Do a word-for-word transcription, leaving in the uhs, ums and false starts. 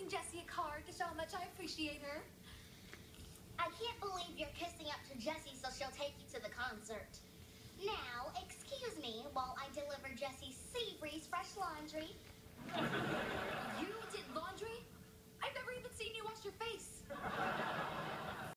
kissing Jessie a card to show how much I appreciate her. I can't believe you're kissing up to Jessie so she'll take you to the concert. Now, excuse me while I deliver Jessie Seabreeze fresh laundry.